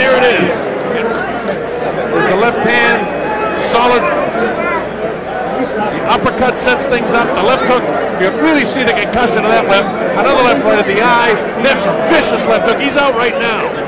there it is. There's the left hand, solid. The uppercut sets things up. The left hook, you really see the concussion of that left. Another left right at the eye. That's a vicious left hook. He's out right now.